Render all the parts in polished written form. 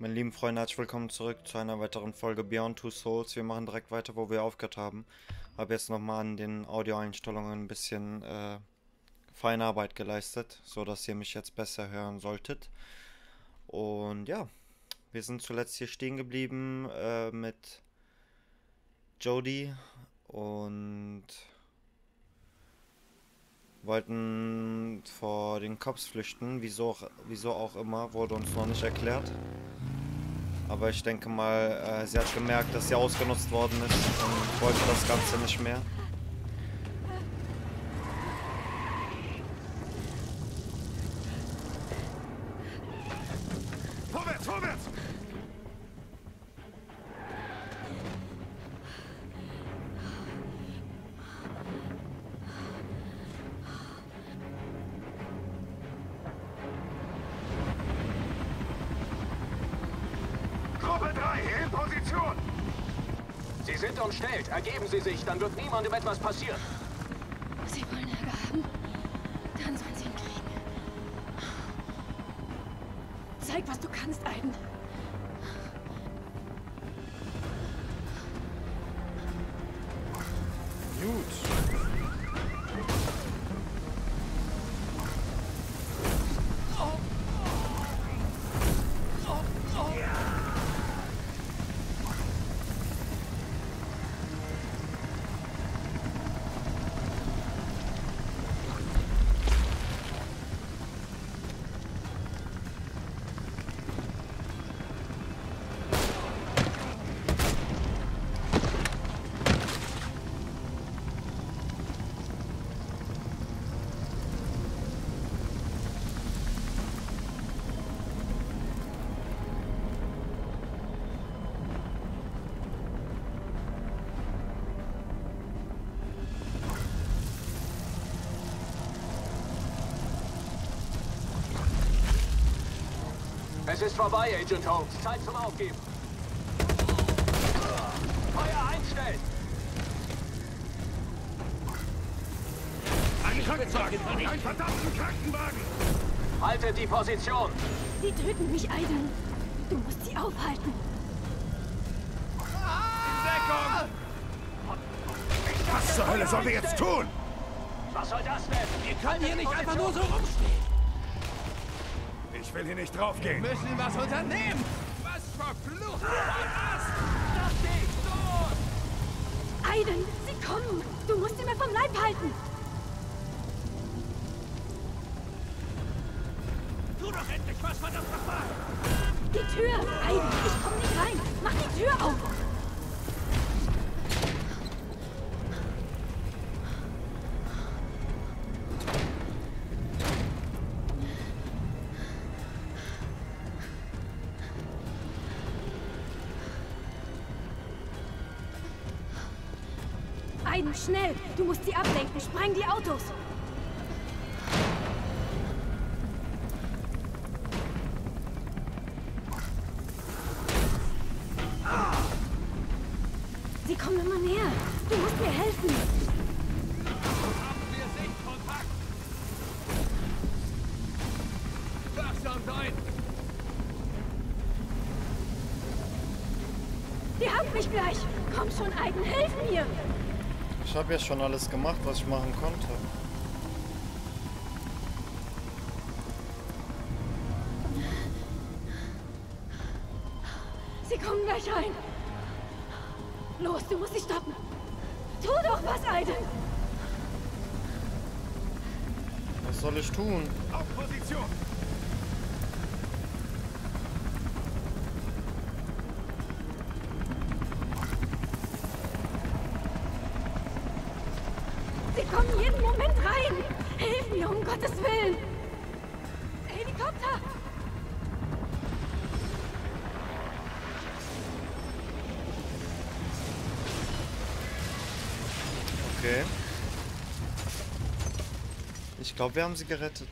Meine lieben Freunde, herzlich willkommen zurück zu einer weiteren Folge Beyond Two Souls. Wir machen direkt weiter, wo wir aufgehört haben. Habe jetzt nochmal an den Audioeinstellungen ein bisschen Feinarbeit geleistet, so dass ihr mich jetzt besser hören solltet. Und ja, wir sind zuletzt hier stehen geblieben mit Jodie und wollten vor den Cops flüchten. Wieso auch immer, wurde uns noch nicht erklärt. Aber ich denke mal, sie hat gemerkt, dass sie ausgenutzt worden ist und wollte das Ganze nicht mehr. Vorwärts, vorwärts! Gruppe 3, in Position! Sie sind umstellt. Ergeben Sie sich, dann wird niemandem etwas passieren. Sie wollen Ärger haben? Dann sollen sie ihn kriegen. Zeig, was du kannst, Aiden. Gut. Es ist vorbei, Agent Holmes. Zeit zum Aufgeben. Feuer einstellen! Ein Krankenwagen! Ein verdammten Krankenwagen! Haltet die Position! Sie töten mich, Aiden. Du musst sie aufhalten. Was zur Hölle sollen wir jetzt tun? Was soll das denn? Wir können hier nicht einfach nur so rumstehen. Ich will hier nicht draufgehen. Wir müssen was unternehmen. Was verflucht was? Das geht los! Aiden, sie kommen. Du musst sie mir vom Leib halten. Tu doch endlich was, verdammt nochmal! Die Tür. Aiden, ich komm nicht rein. Mach die Tür auf. Aiden, schnell! Du musst sie ablenken. Spreng die Autos! Sie kommen immer näher. Du musst mir helfen. Haben wir Sichtkontakt? Wachsam sein! Die haben mich gleich. Komm schon, Aiden, hilf mir! Ich habe ja schon alles gemacht, was ich machen konnte. Sie kommen gleich rein. Los, du musst sie stoppen. Tu doch was, Aiden! Was soll ich tun? Auf Position! Sie kommen jeden Moment rein! Hilf mir, um Gottes Willen! Helikopter! Okay. Ich glaube, wir haben sie gerettet.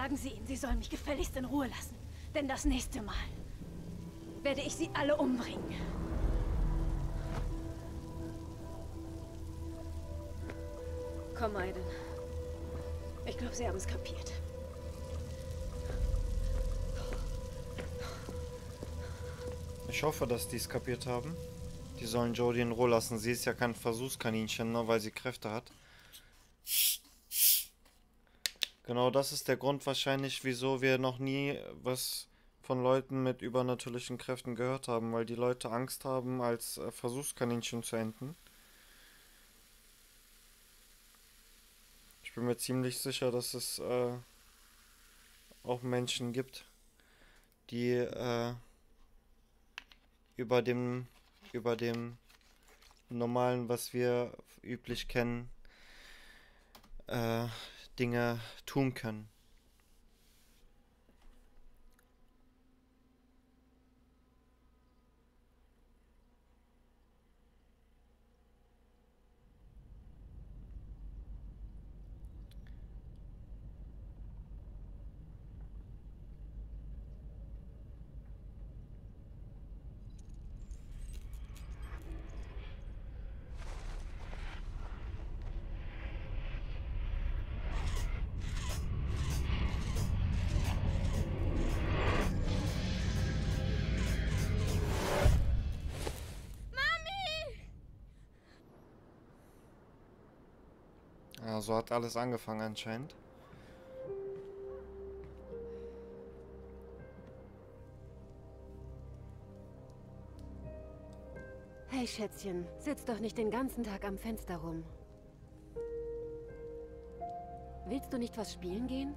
Sagen Sie ihnen, sie sollen mich gefälligst in Ruhe lassen. Denn das nächste Mal werde ich sie alle umbringen. Komm, Aiden. Ich glaube, sie haben es kapiert. Ich hoffe, dass die es kapiert haben. Die sollen Jodie in Ruhe lassen. Sie ist ja kein Versuchskaninchen, nur weil sie Kräfte hat. Genau, das ist der Grund wahrscheinlich, wieso wir noch nie was von Leuten mit übernatürlichen Kräften gehört haben, weil die Leute Angst haben, als Versuchskaninchen zu enden. Ich bin mir ziemlich sicher, dass es auch Menschen gibt, die über dem Normalen, was wir üblich kennen, Dinge tun können. Ja, so hat alles angefangen anscheinend. Hey Schätzchen, sitz doch nicht den ganzen Tag am Fenster rum. Willst du nicht was spielen gehen?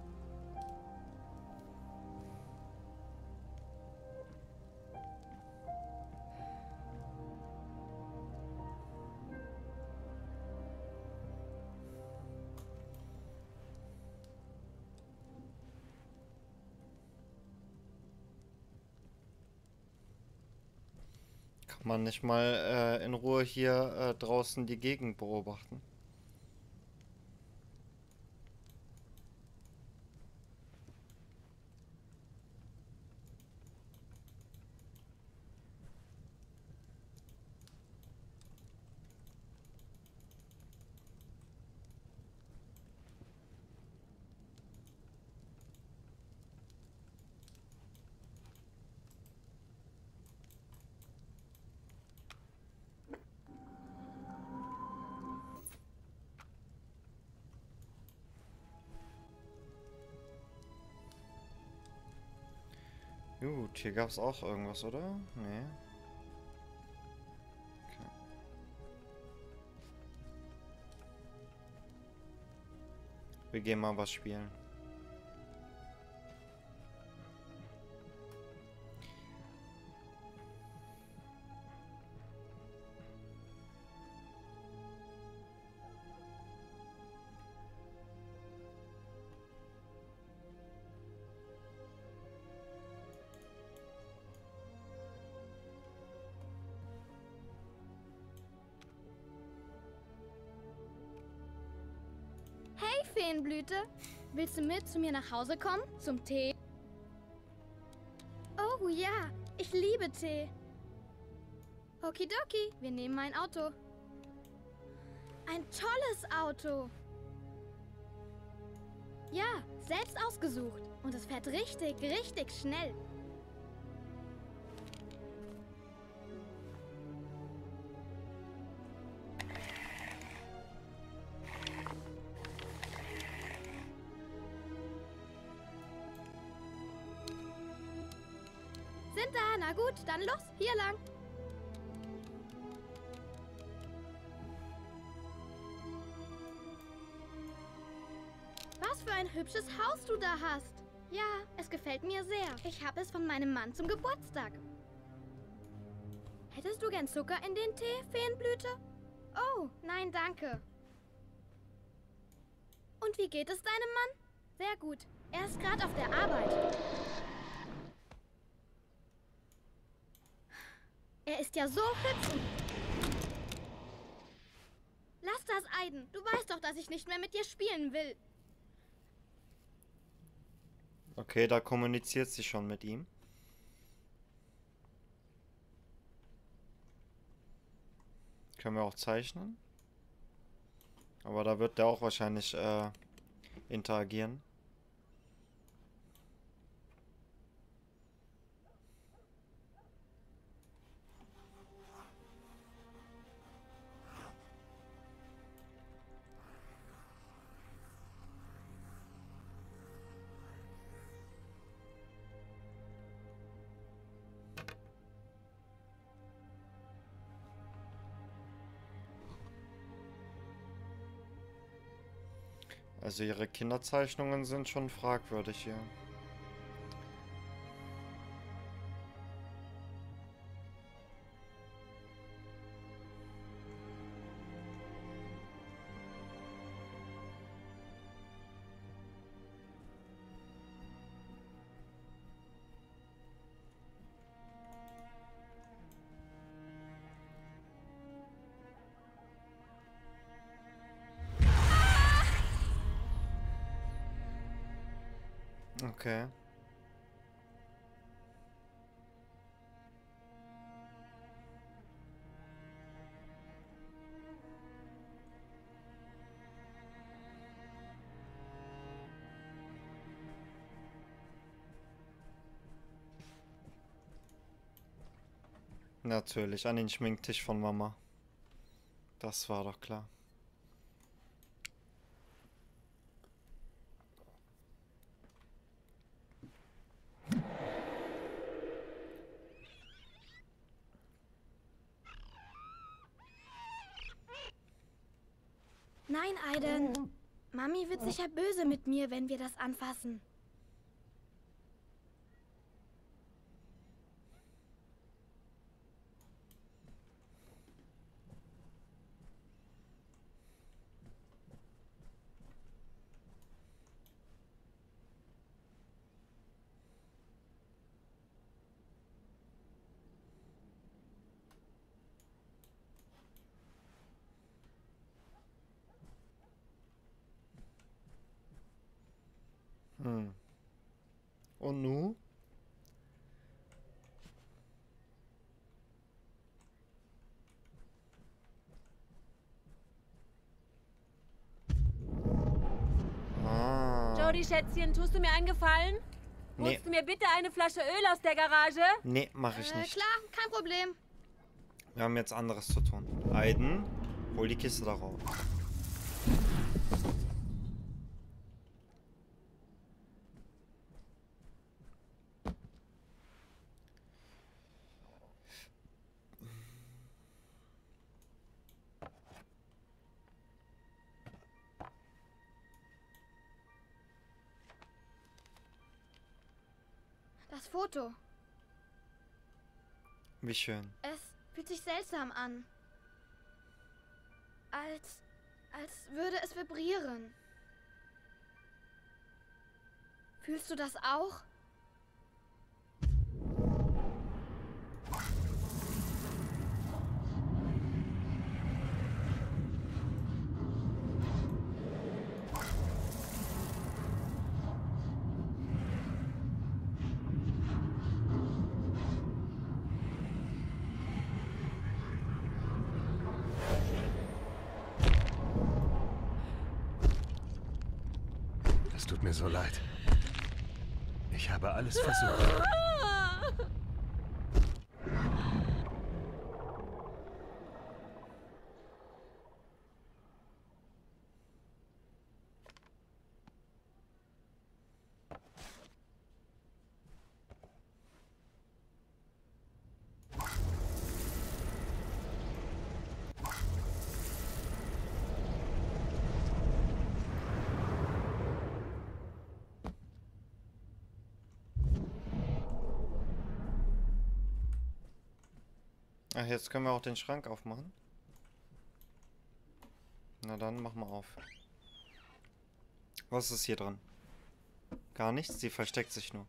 Kann man nicht mal in Ruhe hier draußen die Gegend beobachten? Gut, hier gab es auch irgendwas, oder? Nee. Okay. Wir gehen mal was spielen. Hey Feenblüte, willst du mit zu mir nach Hause kommen? Zum Tee? Oh ja, ich liebe Tee. Okidoki, wir nehmen ein Auto. Ein tolles Auto. Ja, selbst ausgesucht. Und es fährt richtig, richtig schnell. Sind da, na gut, dann los, hier lang. Was für ein hübsches Haus du da hast. Ja, es gefällt mir sehr. Ich habe es von meinem Mann zum Geburtstag. Hättest du gern Zucker in den Tee, Feenblüte? Oh, nein, danke. Und wie geht es deinem Mann? Sehr gut. Er ist gerade auf der Arbeit. Er ist ja so hübsch. Lass das, Aiden. Du weißt doch, dass ich nicht mehr mit dir spielen will. Okay, da kommuniziert sie schon mit ihm. Können wir auch zeichnen. Aber da wird der auch wahrscheinlich interagieren. Also ihre Kinderzeichnungen sind schon fragwürdig hier. Okay. Natürlich, an den Schminktisch von Mama. Das war doch klar. Nein, Aiden. Mami wird sicher böse mit mir, wenn wir das anfassen. Und nu? Jody, Schätzchen, tust du mir einen Gefallen? Nee. Holst du mir bitte eine Flasche Öl aus der Garage? Nee, mach ich nicht. Klar, kein Problem. Wir haben jetzt anderes zu tun. Aiden, hol die Kiste da raus. Das Foto. Wie schön. Es fühlt sich seltsam an. Als würde es vibrieren. Fühlst du das auch? Es tut mir so leid. Ich habe alles versucht. Ach, jetzt können wir auch den Schrank aufmachen. Na dann, mach mal auf. Was ist hier drin? Gar nichts, sie versteckt sich nur.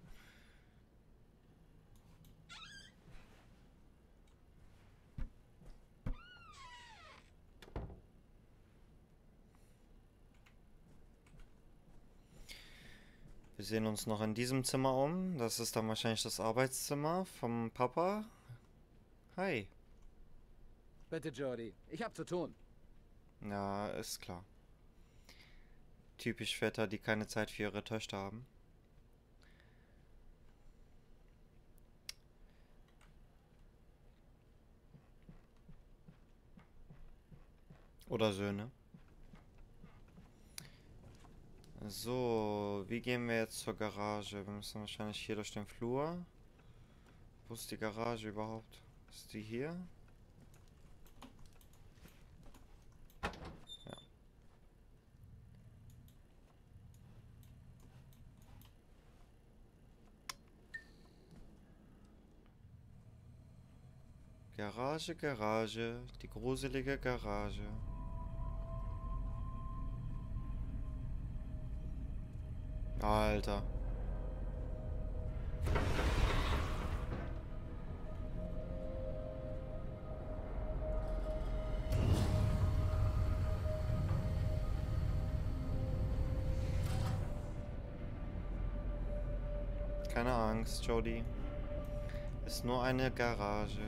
Wir sehen uns noch in diesem Zimmer um. Das ist dann wahrscheinlich das Arbeitszimmer vom Papa. Hi. Bitte, Jodie. Ich hab zu tun. Ja, ist klar. Typisch Väter, die keine Zeit für ihre Töchter haben. Oder Söhne. So, wie gehen wir jetzt zur Garage? Wir müssen wahrscheinlich hier durch den Flur. Wo ist die Garage überhaupt? Ist die hier? Ja. Garage, Garage, die gruselige Garage. Alter. Keine Angst, Jodie. Ist nur eine Garage.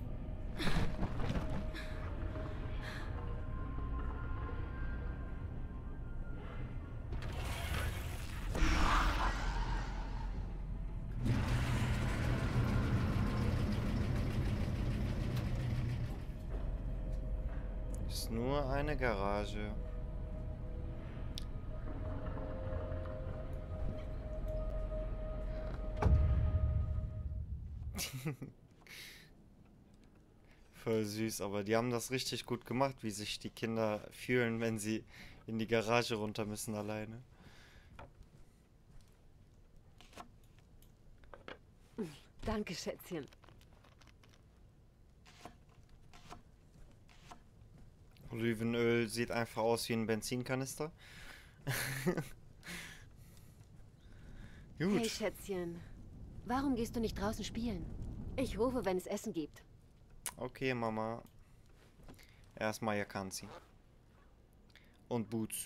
Ist nur eine Garage. Voll süß, aber die haben das richtig gut gemacht, wie sich die Kinder fühlen, wenn sie in die Garage runter müssen alleine. Danke, Schätzchen. Olivenöl sieht einfach aus wie ein Benzinkanister. Gut. Hey, Schätzchen. Warum gehst du nicht draußen spielen? Ich rufe, wenn es Essen gibt. Okay, Mama. Erstmal Jakanzi. Und Boots.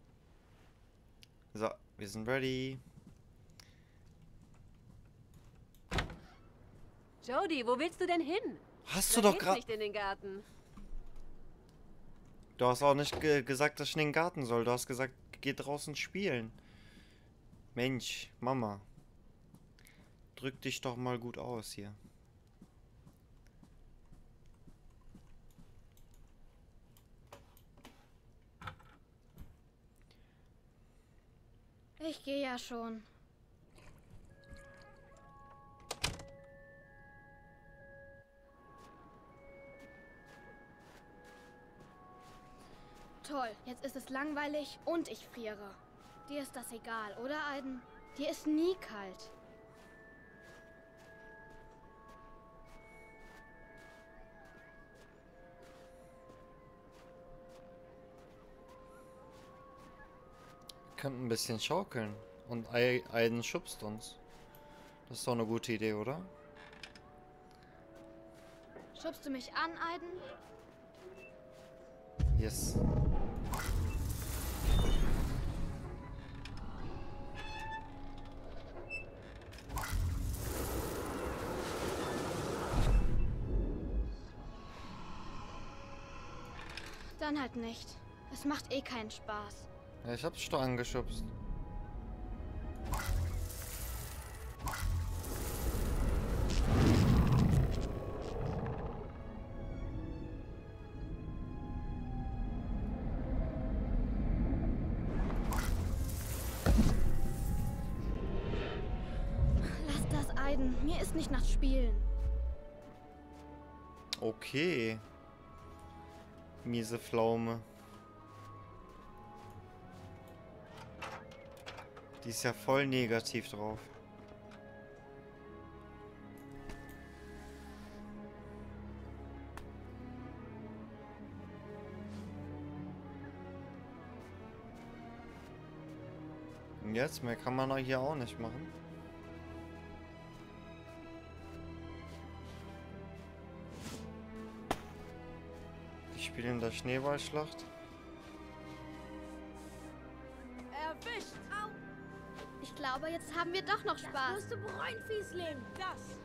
So, wir sind ready. Jodie, wo willst du denn hin? Hast du Da doch geht's gerade... nicht in den Garten. Du hast auch nicht gesagt, dass ich in den Garten soll. Du hast gesagt, geh draußen spielen. Mensch, Mama. Drück dich doch mal gut aus hier. Ich gehe ja schon. Toll, jetzt ist es langweilig und ich friere. Dir ist das egal, oder, Aiden? Dir ist nie kalt. Könnten ein bisschen schaukeln. Und Aiden schubst uns. Das ist doch eine gute Idee, oder? Schubst du mich an, Aiden? Yes. Dann halt nicht. Es macht eh keinen Spaß. Ja, ich hab's doch angeschubst. Lass das, Aiden. Mir ist nicht nach Spielen. Okay. Miese Pflaume. Die ist ja voll negativ drauf. Und jetzt mehr kann man hier auch nicht machen. Die spielen da Schneeballschlacht. Erwischt! Ich glaube, glaube, jetzt haben wir doch noch Spaß. Wirst du bereuen, Fiesling. Das.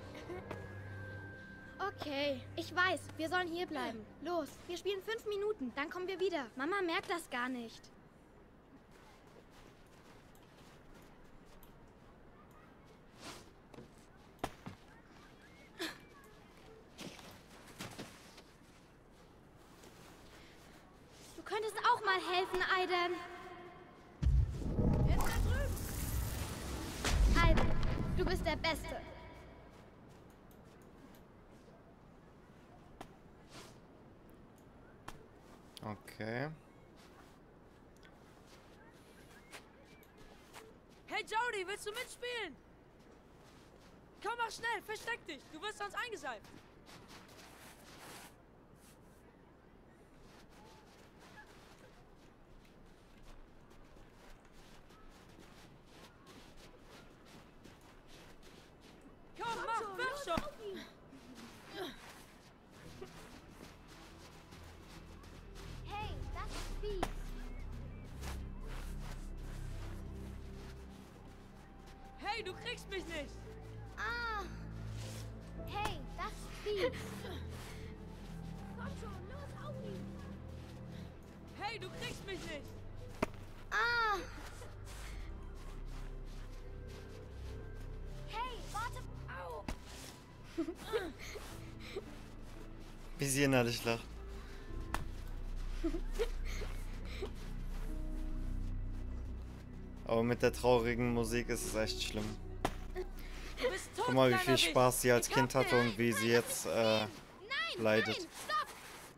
Okay, ich weiß, wir sollen hier bleiben. Los, wir spielen 5 Minuten, dann kommen wir wieder. Mama merkt das gar nicht. Du könntest auch mal helfen, Aiden. Jetzt da drüben. Aiden, du bist der Beste. Okay. Hey Jody, willst du mitspielen? Komm, mach schnell, versteck dich. Du wirst sonst eingeseift. Komm, mach, wirf schon. Hey, das ist fies. Hey, du kriegst mich nicht. Ah. Hey, das ist fies. Komm schon, los, auf ihn. Hey, du kriegst mich nicht. Ah. Hey, warte. Au. Wie sie innerlich lacht. Aber mit der traurigen Musik ist es echt schlimm. Du bist tot, Guck mal, wie kleiner viel Wicht. Spaß sie als Ich Kind hab hatte und wie sie jetzt Nein, leidet. nein, stopp.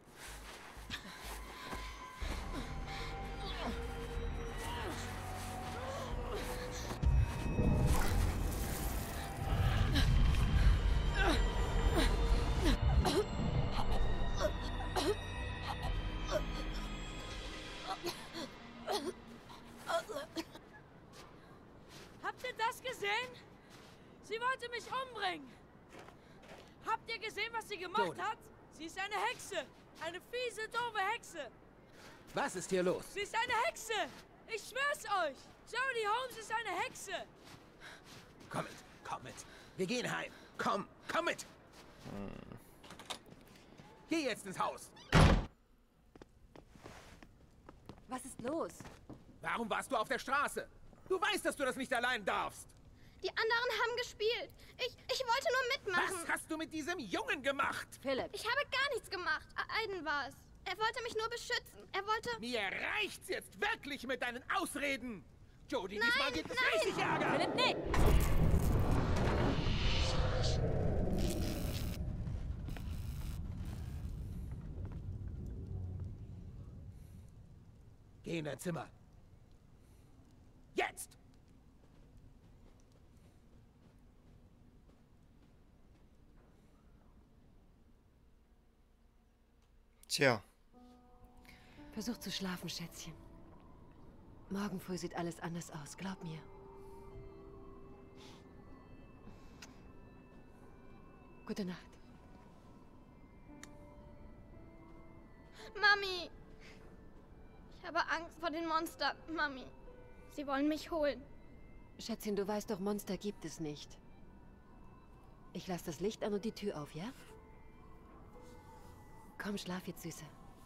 Habt ihr das gesehen? Sie wollte mich umbringen. Habt ihr gesehen, was sie gemacht Jody. hat? Sie ist eine Hexe. Eine fiese, doofe Hexe. Was ist hier los? Sie ist eine Hexe. Ich schwör's euch. Jody Holmes ist eine Hexe. Komm mit, komm mit. Wir gehen heim. Komm, komm mit. Geh jetzt ins Haus. Was ist los? Warum warst du auf der Straße? Du weißt, dass du das nicht allein darfst. Die anderen haben gespielt. Ich wollte nur mitmachen. Was hast du mit diesem Jungen gemacht? Philipp, Ich habe gar nichts gemacht. Aiden war es. Er wollte mich nur beschützen. Er wollte... Mir reicht's jetzt wirklich mit deinen Ausreden. Jody, Nein, diesmal gibt es nein. richtig Ärger. Philipp, nee! Geh in dein Zimmer. Jetzt! Tja, Versuch zu schlafen, Schätzchen. Morgen früh sieht alles anders aus, glaub mir. Gute Nacht. Mami! Ich habe Angst vor den Monstern, Mami. Sie wollen mich holen. Schätzchen, du weißt doch, Monster gibt es nicht. Ich lasse das Licht an und die Tür auf, ja? Komm, schlaf jetzt, Süße.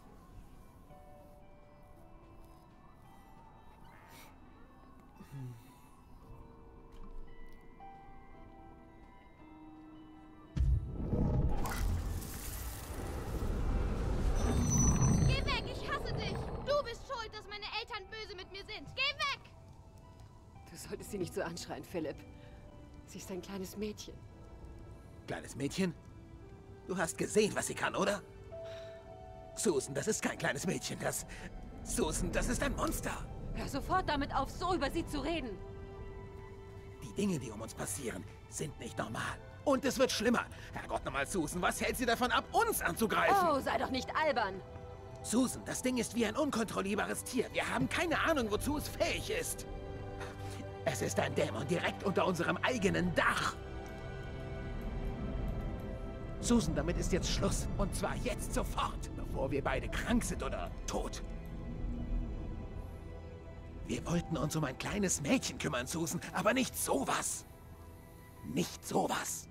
Geh weg, ich hasse dich! Du bist schuld, dass meine Eltern böse mit mir sind. Geh weg! Du solltest sie nicht so anschreien, Philipp. Sie ist ein kleines Mädchen. Kleines Mädchen? Du hast gesehen, was sie kann, oder? Susan, das ist kein kleines Mädchen. Susan, das ist ein Monster. Hör sofort damit auf, so über sie zu reden. Die Dinge, die um uns passieren, sind nicht normal. Und es wird schlimmer. Herrgott nochmal, Susan, was hält sie davon ab, uns anzugreifen? Oh, sei doch nicht albern. Susan, das Ding ist wie ein unkontrollierbares Tier. Wir haben keine Ahnung, wozu es fähig ist. Es ist ein Dämon direkt unter unserem eigenen Dach. Susan, damit ist jetzt Schluss. Und zwar jetzt sofort, bevor wir beide krank sind oder tot. Wir wollten uns um ein kleines Mädchen kümmern, Susan, aber nicht sowas. Nicht sowas.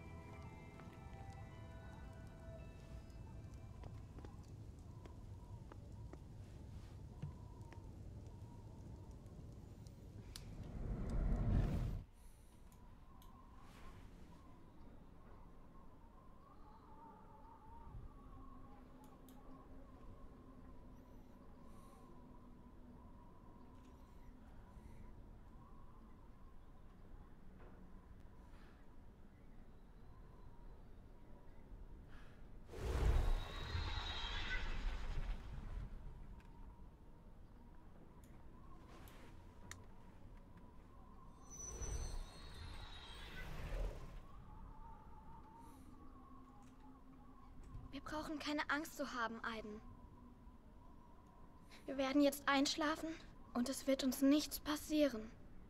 Wir brauchen keine Angst zu haben, Aiden. Wir werden jetzt einschlafen und es wird uns nichts passieren.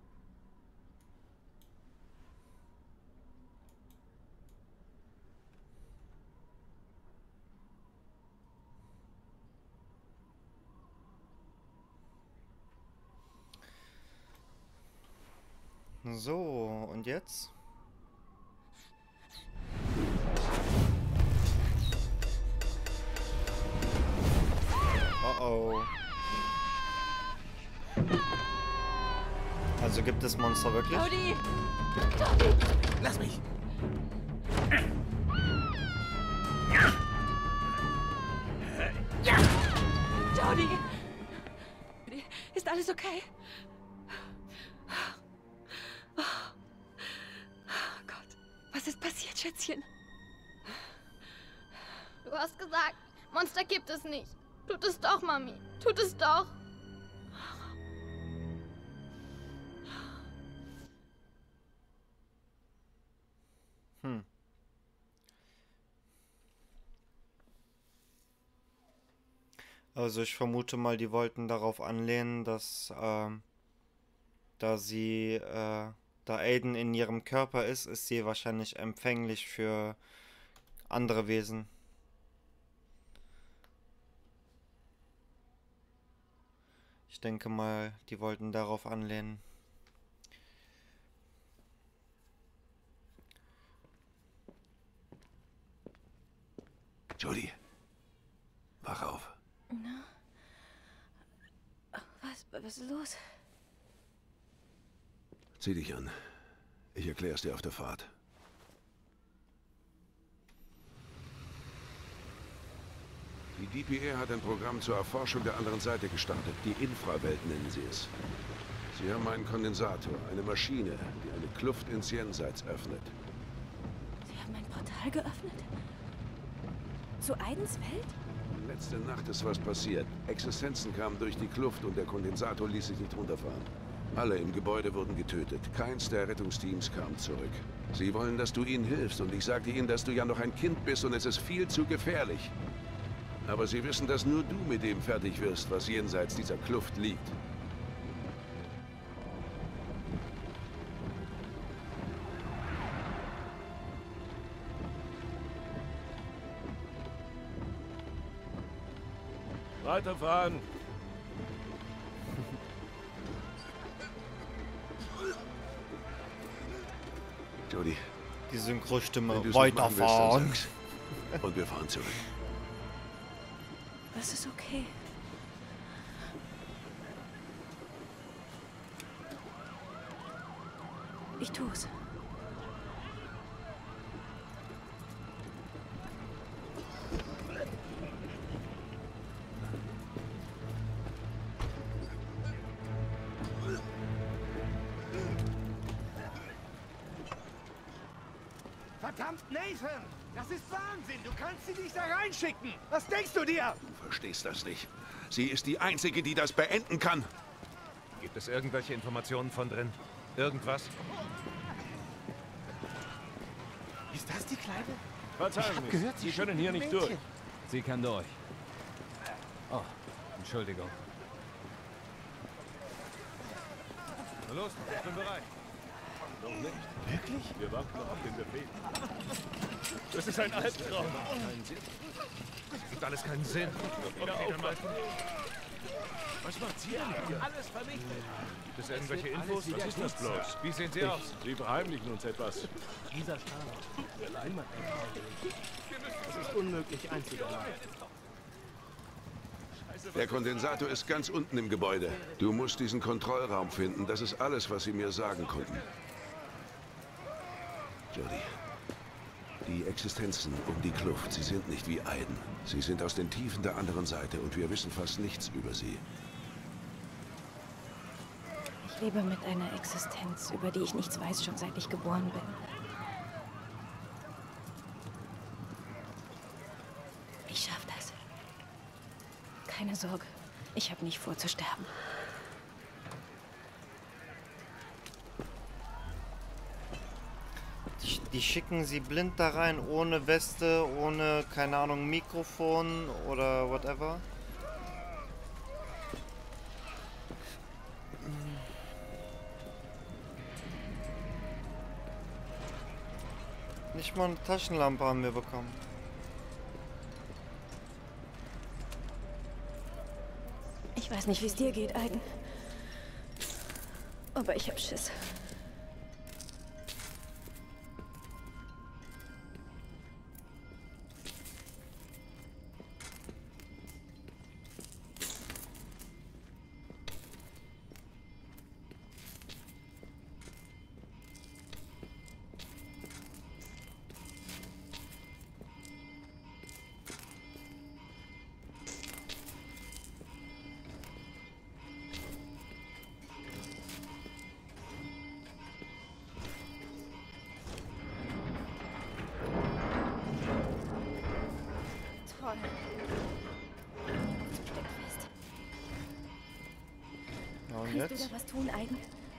So, und jetzt? Oh. Also gibt es Monster wirklich? Jody! Lass mich. Jody! Ist alles okay? Oh Gott, was ist passiert, Schätzchen? Du hast gesagt, Monster gibt es nicht. Tut es doch, Mami. Tut es doch. Also ich vermute mal, die wollten darauf anlehnen, dass da Aiden in ihrem Körper ist sie wahrscheinlich empfänglich für andere Wesen. Ich denke mal, die wollten darauf anlehnen. Jody, wach auf. Na? Was ist los? Zieh dich an. Ich erkläre es dir auf der Fahrt. Die DPA hat ein Programm zur Erforschung der anderen Seite gestartet. Die Infrawelt nennen sie es. Sie haben einen Kondensator, eine Maschine, die eine Kluft ins Jenseits öffnet. Sie haben ein Portal geöffnet? Zu Aidens Welt? Letzte Nacht ist was passiert. Existenzen kamen durch die Kluft und der Kondensator ließ sich nicht runterfahren. Alle im Gebäude wurden getötet. Keins der Rettungsteams kam zurück. Sie wollen, dass du ihnen hilfst und ich sagte ihnen, dass du ja noch ein Kind bist und es ist viel zu gefährlich. Aber sie wissen, dass nur du mit dem fertig wirst, was jenseits dieser Kluft liegt. Weiterfahren! Jody, Die Synchrostimme. wenn du es nicht machen willst, dann Weiterfahren. sag's. Und wir fahren zurück. Das ist okay. Ich tu's. Verdammt, Nathan! Das ist Wahnsinn! Du kannst sie nicht da reinschicken! Was denkst du dir? Du verstehst das nicht. Sie ist die Einzige, die das beenden kann. Gibt es irgendwelche Informationen von drin? Irgendwas? Ist das die Kleine? Verzeihen Sie, gehört, Sie können hier nicht durch. Sie kann durch. Oh, Entschuldigung. Na los, ich bin bereit. Noch nicht. Wirklich? Wir warten noch auf den Befehl. Das ist ein Albtraum. Das gibt alles keinen Sinn. Wieder aufwachen. Was macht sie denn hier? Alles vernichtet. Gibt es irgendwelche Infos? Was ist das bloß? Wie sehen sie aus? Sie verheimlichen uns etwas. Dieser Stahl. Niemand es ist unmöglich einzudämmen. Der Kondensator ist ganz unten im Gebäude. Du musst diesen Kontrollraum finden. Das ist alles, was sie mir sagen konnten. Jodie. Die Existenzen um die Kluft, sie sind nicht wie Aiden. Sie sind aus den Tiefen der anderen Seite und wir wissen fast nichts über sie. Ich lebe mit einer Existenz, über die ich nichts weiß, schon seit ich geboren bin. Ich schaff das. Keine Sorge, ich habe nicht vor zu sterben. Die schicken sie blind da rein, ohne Weste, ohne, keine Ahnung, Mikrofon oder whatever. Nicht mal eine Taschenlampe haben wir bekommen. Ich weiß nicht, wie es dir geht, Aiden. Aber ich hab Schiss. Toll. Steckt fest. Ja, und Kannst jetzt? du da was tun, Aiden?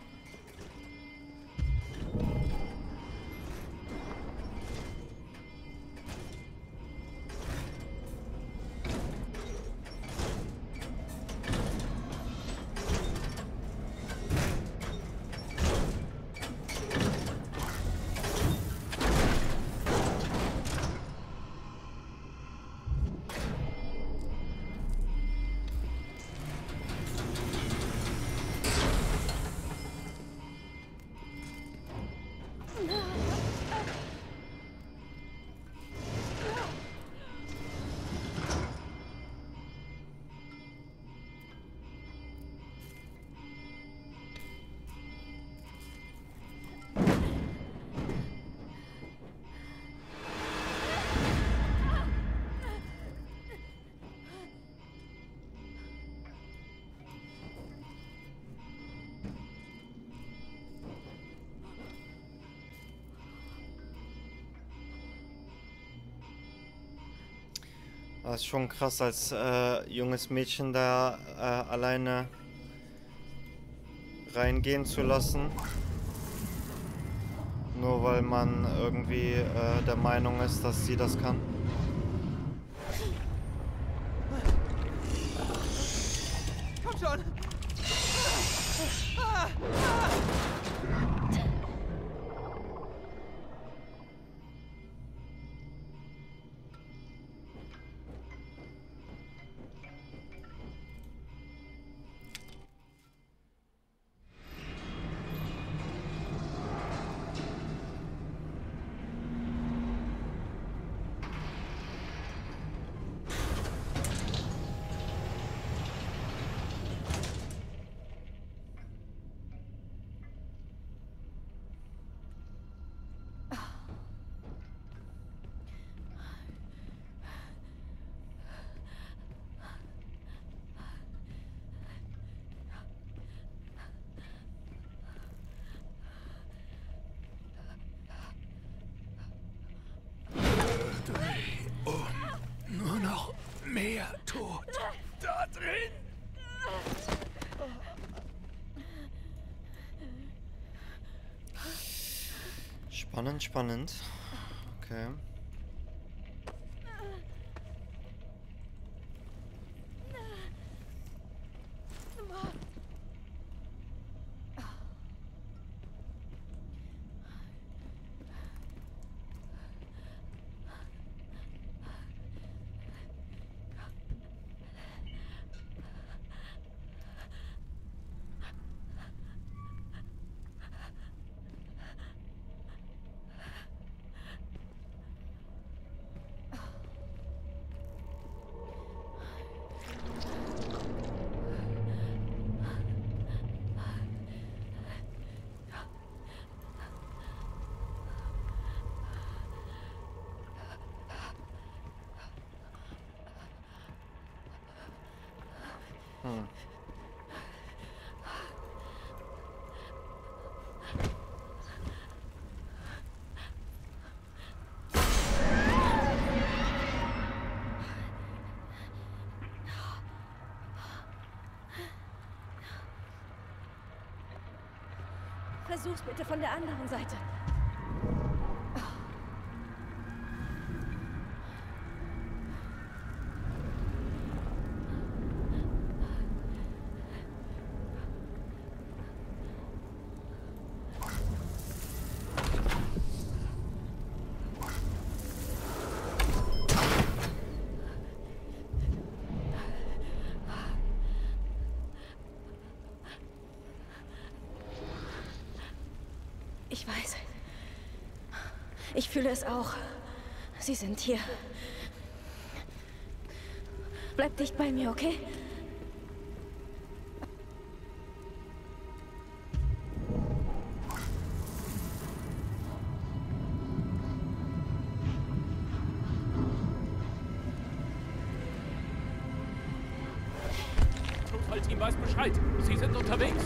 Das ist schon krass, als junges Mädchen da alleine reingehen zu lassen. Nur weil man irgendwie der Meinung ist, dass sie das kann. Komm schon! Nur noch mehr Tod. Da drin. Spannend, spannend. Okay. Versuch's bitte von der anderen Seite. Ich weiß. Ich fühle es auch. Sie sind hier. Bleib dicht bei mir, okay? Notfallteam weiß Bescheid. Sie sind unterwegs.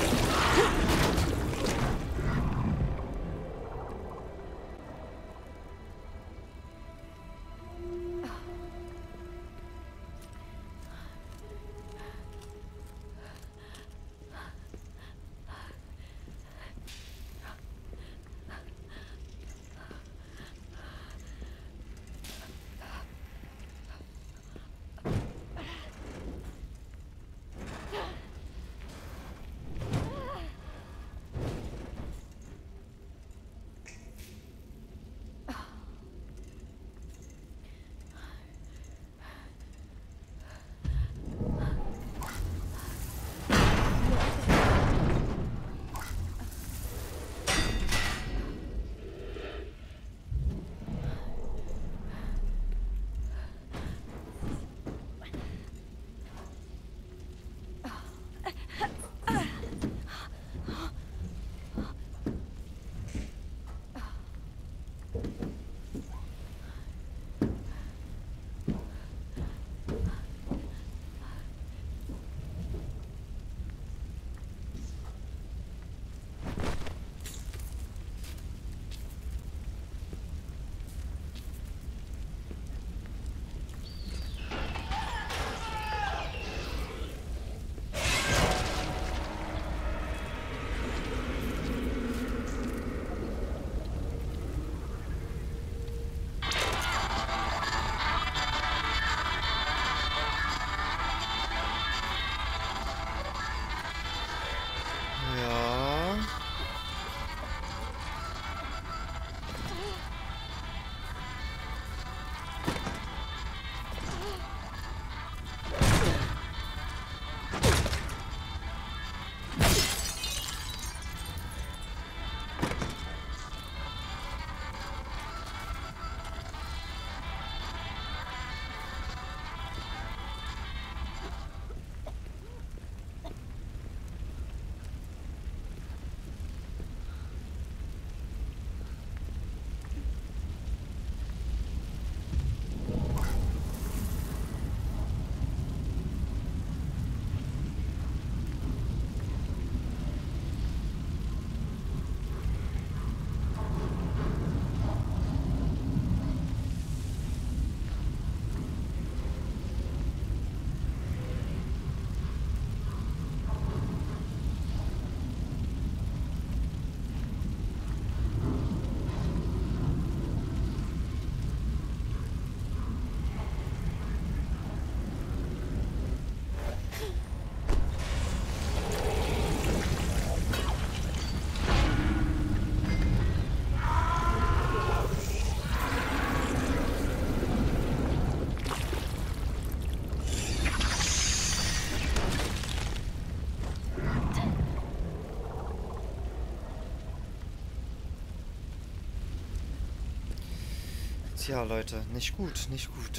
Tja, Leute, nicht gut, nicht gut.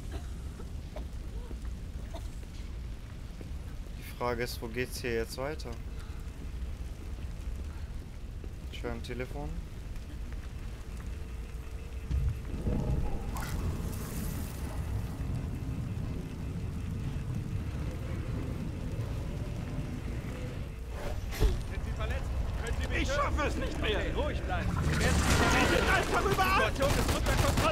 Die Frage ist, wo geht's hier jetzt weiter? Ich höre ein Telefon. schaffe es nicht mehr. Okay, ruhig bleiben. Wir sind einfach überall. Die Situation ist unter Kontrolle.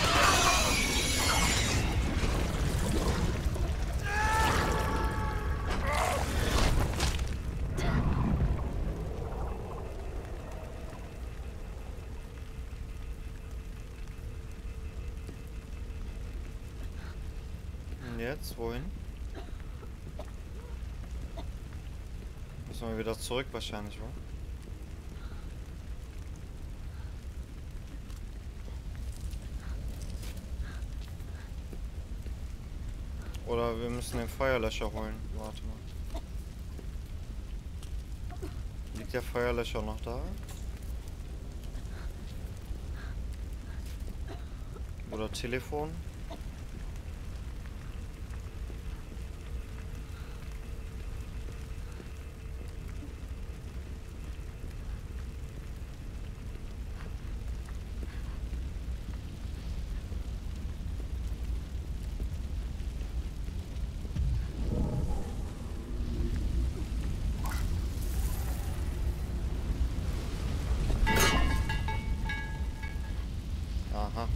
Und jetzt, wohin? Müssen wir wieder zurück wahrscheinlich, wa? Oder wir müssen den Feuerlöscher holen. Warte mal. Liegt der Feuerlöscher noch da? Oder Telefon? Aha.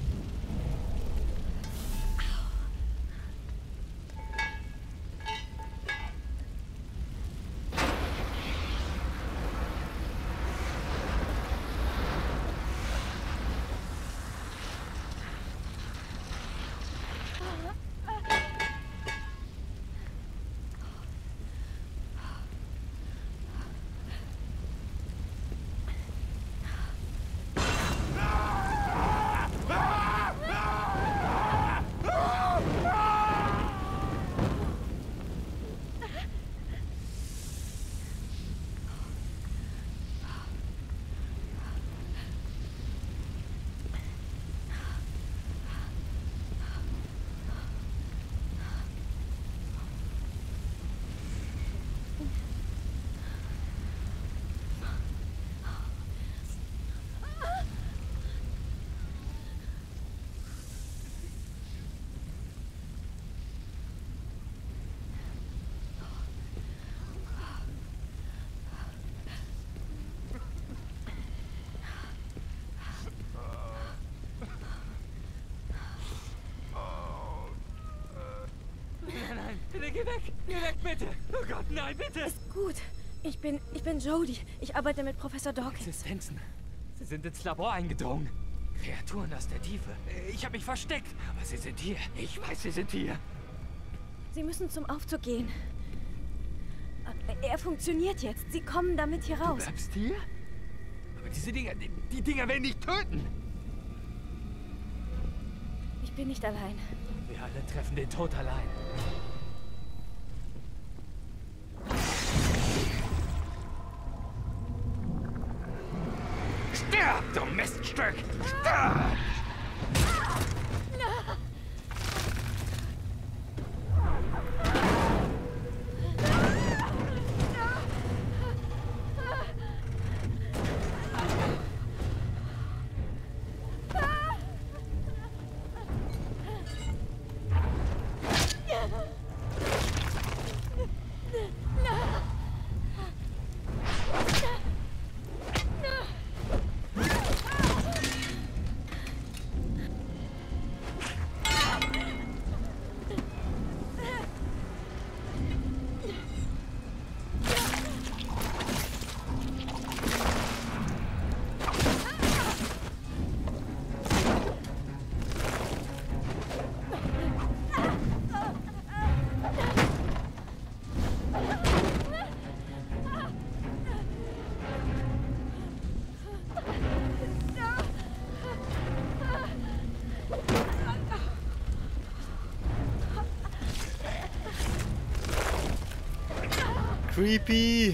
Bitte geh weg! Geh weg, bitte! Oh Gott, nein, bitte! Ist gut. Ich bin Jodie. Ich arbeite mit Professor Dawkins. Existenzen. Sie sind ins Labor eingedrungen. Kreaturen aus der Tiefe. Ich habe mich versteckt, aber sie sind hier. Ich weiß, sie sind hier. Sie müssen zum Aufzug gehen. Er funktioniert jetzt. Sie kommen damit hier raus. Du bleibst hier? Aber diese Dinger, die Dinger werden dich töten. Ich bin nicht allein. Wir alle treffen den Tod allein. Stirb, du Miststück! Stirb! Creepy!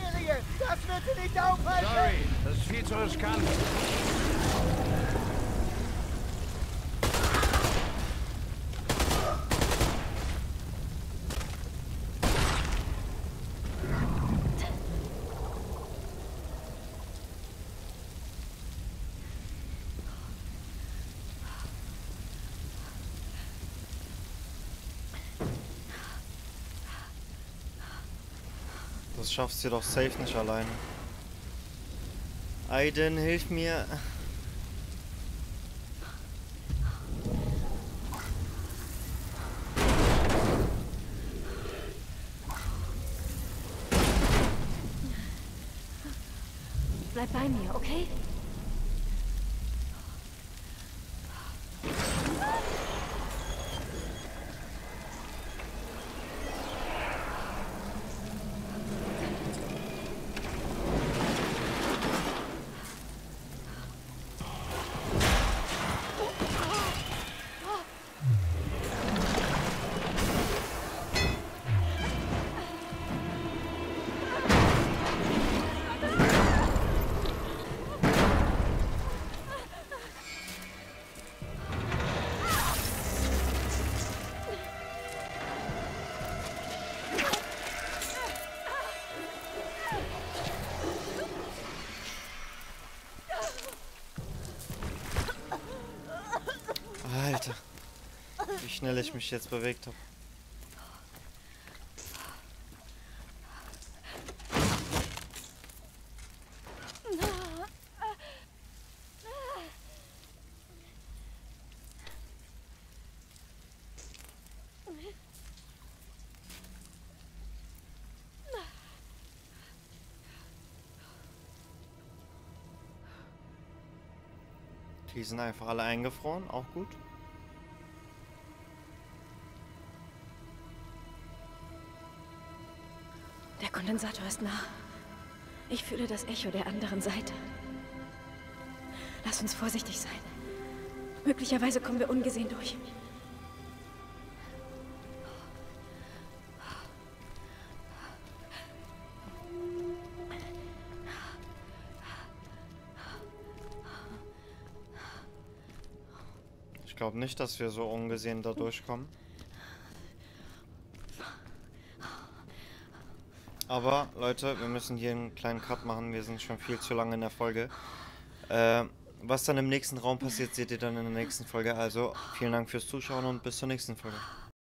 Serie! Das wird sie nicht aufhalten! Sorry, das ist viel zu riskant. Das schaffst du doch safe nicht alleine. Aiden, hilf mir. Bleib bei mir, okay? Alter, wie schnell ich mich jetzt bewegt habe. Die sind einfach alle eingefroren, auch gut. Der Kondensator ist nah. Ich fühle das Echo der anderen Seite. Lass uns vorsichtig sein. Möglicherweise kommen wir ungesehen durch. Ich glaube nicht, dass wir so ungesehen da durchkommen. Aber, Leute, wir müssen hier einen kleinen Cut machen. Wir sind schon viel zu lange in der Folge. Was dann im nächsten Raum passiert, seht ihr dann in der nächsten Folge. Also, vielen Dank fürs Zuschauen und bis zur nächsten Folge.